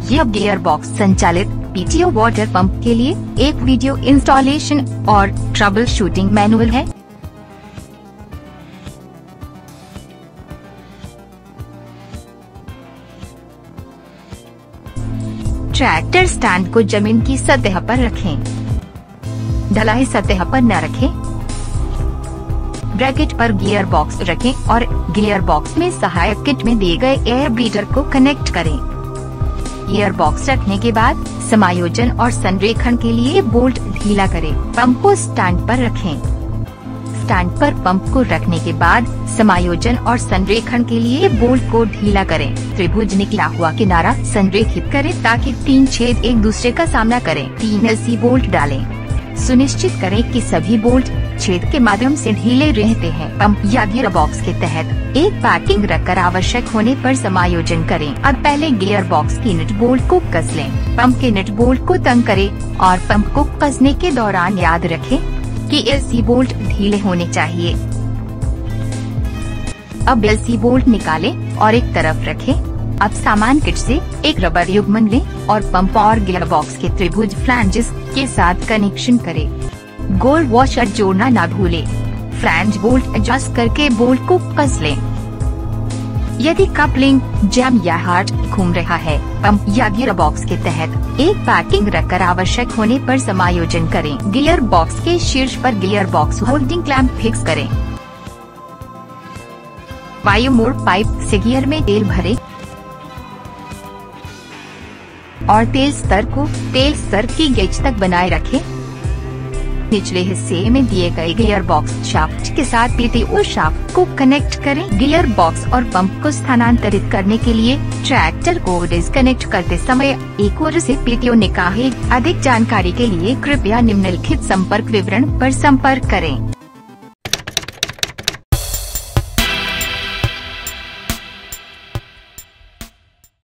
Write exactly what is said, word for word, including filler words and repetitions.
यह gear box संचालित PTO water pump के लिए एक वीडियो इंस्टॉलेशन और ट्रबल शूटिंग मैनुअल है। ट्रैक्टर स्टैंड को जमीन की सतह पर रखें, ढलाई सतह पर न रखें। ब्रैकेट पर गियर बॉक्स रखें और गियर बॉक्स में सहायक किट में दिए गए एयर ब्रीडर को कनेक्ट करें। गियर बॉक्स रखने के बाद समायोजन और संरेखण के लिए बोल्ट ढीला करें। पंप को स्टैंड पर रखें। स्टैंड पर पंप को रखने के बाद समायोजन और संरेखण के लिए बोल्ट को ढीला करें। त्रिभुज निकला हुआ किनारा संरेखित करें ताकि तीन छेद एक दूसरे का सामना करें। तीन एलसी बोल्ट डालें। सुनिश्चित करें कि सभी बोल्ट छेद के माध्यम से ढीले रहते हैं। पंप या गियर बॉक्स के तहत एक पैकिंग रखकर आवश्यक होने पर समायोजन करें। अब पहले गियर बॉक्स की नट बोल्ट को कस लें। पंप के नट बोल्ट को तंग करें और पंप को कसने के दौरान याद रखें कि एलसी बोल्ट ढीले होने चाहिए। अब एलसी बोल्ट निकालें और एक तरफ रखें। अब सामान किट से एक रबर युग्मन लें और पंप और गियर बॉक्स के त्रिभुज फ्लैंजेस के साथ कनेक्शन करें। गोल वॉशर जोड़ना ना भूलें। फ्लैंज बोल्ट एडजस्ट करके बोल्ट को कस लें। यदि कपलिंग जैम या हार्ड घूम रहा है, पंप या गियर बॉक्स के तहत एक पैकिंग रखकर आवश्यक होने पर समायोजन करें। गियर बॉक्स के शीर्ष पर gear box holding clamp fix करें। वायु मोड़ पाइप से गियर में तेल भरें और तेल स्तर को तेल स्तर की गेज तक बनाए रखें। निचले हिस्से में दिए गए गियर बॉक्स शाफ्ट के साथ पीटीओ शाफ्ट को कनेक्ट करें। गियर बॉक्स और पंप को स्थानांतरित करने के लिए ट्रैक्टर को डिस्कनेक्ट करते समय एक और से पीटीओ निकालें। अधिक जानकारी के लिए कृपया निम्नलिखित संपर्क विवरण पर संपर्क करें।